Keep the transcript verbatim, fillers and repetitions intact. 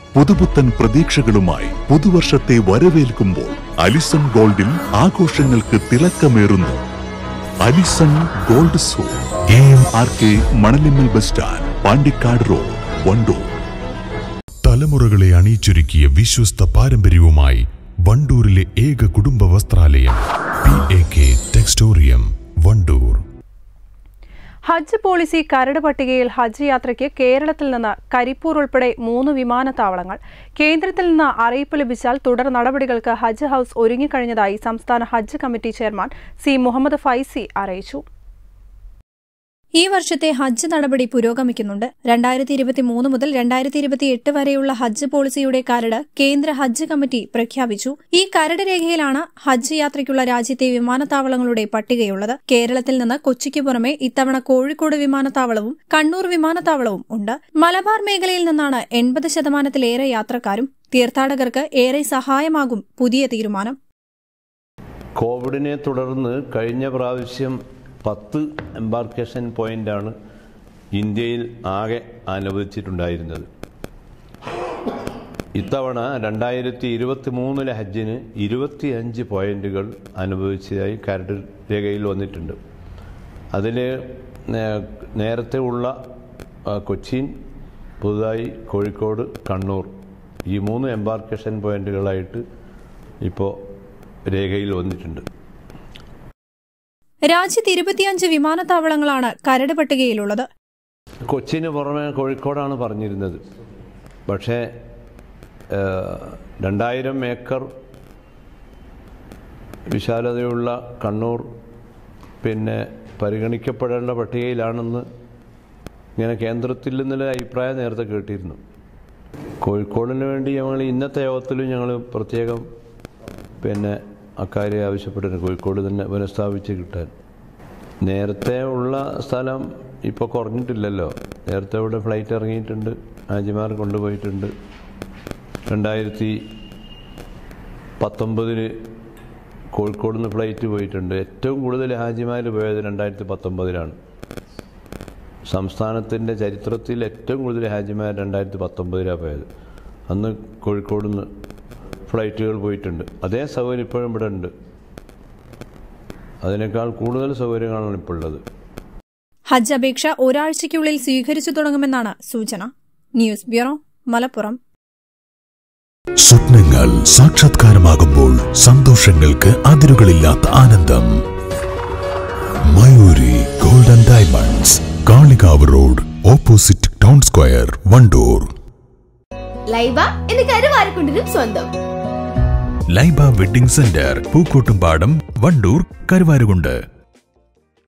പുതുപുത്തൻ പ്രതീക്ഷകളുമായി പുതുവർഷത്തെ വരവേൽക്കുമ്പോൾ അലിസൺ ഗോൾഡിൽ ആഘോഷങ്ങൾക്ക് തിളക്കമേറുന്നു. അലിസൺ ഗോൾഡ് സോ A M R K Manalimmal bus stand, Pandikkad road, Wandoor. തലമുറകളെ അണിയിച്ചൊരുക്കിയ വിശ്വസ്ത പാരമ്പര്യവുമായി വണ്ടൂരിലെ ഏക കുടുംബ വസ്ത്രാലയം P A K Textorium, Wandoor. ഹജ്ജ് പോളിസി കരട് പട്ടികയിൽ ഹജ്ജ് യാത്രയ്ക്ക് കേരളത്തിൽ നിന്ന് കരിപ്പൂർ ഉൾപ്പെടെ മൂന്ന് വിമാനത്താവളങ്ങൾ. കേന്ദ്രത്തിൽ നിന്ന് അറിയിപ്പ് ലഭിച്ചാൽ തുടർ നടപടികൾക്ക് ഹജ്ജ് ഹൌസ് ഒരുങ്ങിക്കഴിഞ്ഞതായി സംസ്ഥാന ഹജ്ജ് committee chairman C Muhammad Faizi അറിയിച്ചു. ഈ വർഷത്തെ ഹജ്ജ് നടപടി പുരോഗമിക്കുന്നുണ്ട്. രണ്ടായിരത്തി ഇരുപത്തി മൂന്ന് മുതൽ രണ്ടായിരത്തി ഇരുപത്തി എട്ട് വരെയുള്ള ഹജ്ജ് പോളിസിയുടെ കരട് കേന്ദ്ര ഹജ്ജ് കമ്മിറ്റി പ്രഖ്യാപിച്ചു. ഈ കരട് രേഖയിലാണ് ഹജ്ജ് യാത്രയ്ക്കുള്ള രാജ്യത്തെ വിമാനത്താവളങ്ങളുടെ പട്ടികയുള്ളത്. കേരളത്തിൽ നിന്ന് കൊച്ചിക്ക് പുറമെ ഇത്തവണ കോഴിക്കോട് വിമാനത്താവളവും കണ്ണൂർ വിമാനത്താവളവും ഉണ്ട്. മലബാർ മേഖലയിൽ നിന്നാണ് എൺപത് ശതമാനത്തിലേറെ യാത്രക്കാരും. തീർത്ഥാടകർക്ക് ഏറെ സഹായമാകും പുതിയ തീരുമാനം. കോവിഡിനെ തുടർന്ന് കഴിഞ്ഞ പ്രാവശ്യം പത്ത് എംബാർക്കേഷൻ പോയിന്റാണ് ഇന്ത്യയിൽ ആകെ അനുവദിച്ചിട്ടുണ്ടായിരുന്നത്. ഇത്തവണ രണ്ടായിരത്തി ഇരുപത്തി മൂന്നിലെ ഹജ്ജിന് ഇരുപത്തിയഞ്ച് പോയിന്റുകൾ അനുവദിച്ചതായി കരട് രേഖയിൽ വന്നിട്ടുണ്ട്. അതിൽ നേരത്തെ ഉള്ള കൊച്ചിൻ, പുതുതായി കോഴിക്കോട്, കണ്ണൂർ ഈ മൂന്ന് എംബാർക്കേഷൻ പോയിന്റുകളായിട്ട് ഇപ്പോൾ രേഖയിൽ വന്നിട്ടുണ്ട്. രാജ്യത്ത് ഇരുപത്തിയഞ്ച് വിമാനത്താവളങ്ങളാണ് കരട് പട്ടികയിലുള്ളത്. കൊച്ചിന് പുറമെ കോഴിക്കോടാണ് പറഞ്ഞിരുന്നത്. പക്ഷേ രണ്ടായിരം ഏക്കർ വിശാലതയുള്ള കണ്ണൂർ പിന്നെ പരിഗണിക്കപ്പെടേണ്ട പട്ടികയിലാണെന്ന് ഇങ്ങനെ കേന്ദ്രത്തിൽ നിന്നുള്ള അഭിപ്രായം നേരത്തെ കേട്ടിരുന്നു. കോഴിക്കോടിന് വേണ്ടി ഞങ്ങൾ ഇന്നത്തെ യോഗത്തിലും ഞങ്ങൾ പ്രത്യേകം പിന്നെ അക്കാര്യം ആവശ്യപ്പെട്ടിട്ടുണ്ട്. കോഴിക്കോട് തന്നെ പുനഃസ്ഥാപിച്ച് കിട്ടാൻ. നേരത്തെ ഉള്ള സ്ഥലം ഇപ്പോൾ കുറഞ്ഞിട്ടില്ലല്ലോ. നേരത്തെ ഇവിടെ ഫ്ലൈറ്റ് ഇറങ്ങിയിട്ടുണ്ട്, ഹാജിമാർ കൊണ്ടുപോയിട്ടുണ്ട്. രണ്ടായിരത്തി പത്തൊമ്പതിന് കോഴിക്കോട് നിന്ന് ഫ്ലൈറ്റ് പോയിട്ടുണ്ട്. ഏറ്റവും കൂടുതൽ ഹാജിമാർ പോയത് രണ്ടായിരത്തി പത്തൊമ്പതിലാണ്. സംസ്ഥാനത്തിൻ്റെ ചരിത്രത്തിൽ ഏറ്റവും കൂടുതൽ ഹാജിമാർ രണ്ടായിരത്തി പത്തൊമ്പതിലാണ് പോയത്. അന്ന് കോഴിക്കോട് നിന്ന് ഫ്ലൈറ്റുകൾ പോയിട്ടുണ്ട്. അതേ സൗകര്യം ഇപ്പോഴും ഇവിടെ ഉണ്ട്. അതിനേക്കാൾ കൂടുതൽ സൗകര്യങ്ങളാണ് ഇപ്പോൾ ഉള്ളത്. ഹജ്ജ് അപേക്ഷ ഒരാഴ്ചയ്ക്കുള്ളിൽ സ്വീകരിച്ചു തുടങ്ങുമെന്നാണ് സൂചന. News bureau, Malappuram. സ്വപ്നങ്ങൾ സാക്ഷാത്കാരമാകുമ്പോൾ സന്തോഷങ്ങൾക്ക് അതിരുകളില്ലാത്ത ആനന്ദം. Mayoori golden diamonds, Kalikavu road, opposite town square, Wandoor. Laiba എന്ന് കരുവാരക്കുണ്ടിനും സ്വന്തം. Laiba wedding centre, Pookkottumpadam, Wandoor, Karuvarakundu.